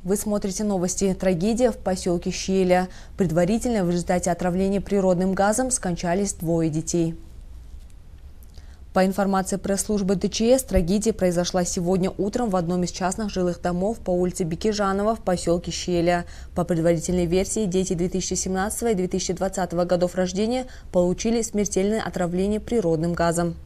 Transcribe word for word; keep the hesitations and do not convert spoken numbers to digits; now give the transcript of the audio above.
Вы смотрите новости. Трагедия в поселке Щеля. Предварительно в результате отравления природным газом скончались двое детей. По информации пресс-службы Дэ Че Эс, трагедия произошла сегодня утром в одном из частных жилых домов по улице Бекежанова в поселке Щеля. По предварительной версии, дети две тысячи семнадцатого и две тысячи двадцатого годов рождения получили смертельное отравление природным газом.